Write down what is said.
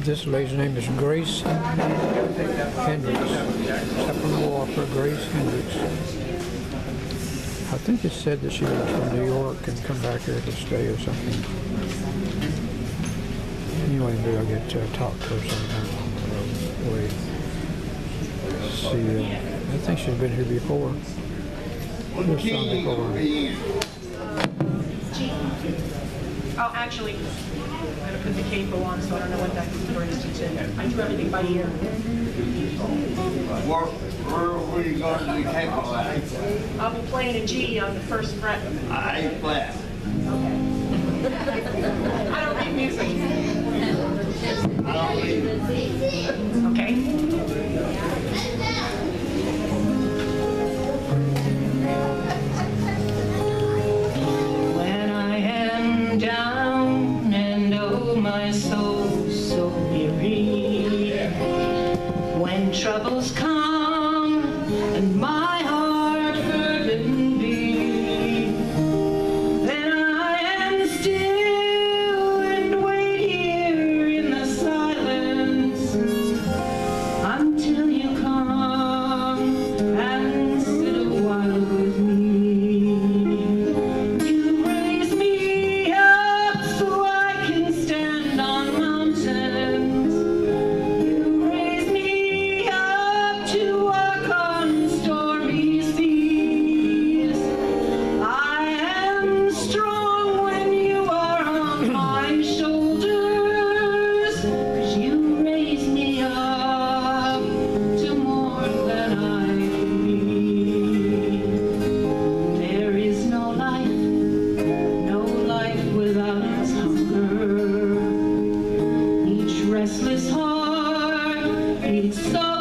This lady's name is Grace Hendricks. Supplemental offer, Grace Hendricks. I think it said that she was from New York and come back here to stay or something. Anyway, maybe I'll get to talk to her sometime on the way. See, I think she's been here before. This time before. Oh, actually, I'm going to put the capo on, so I don't know what that brings you to. I do everything by ear. Where are you going to do the capo at? I'll be playing a G on the first fret. A flat. Okay. I don't read music. I don't read it. Okay. When I am down and oh my soul so weary, when troubles come and my heart burdened be, then I am still and wait here in the silence until you come and sit a while with me. You raise me up so I can stand on mountains. You raise me up to walk on stormy seas. I am strong when you are on my shoulders, 'cause you raise me up to more than I can be. There is no life without its hunger. Each restless heart beats so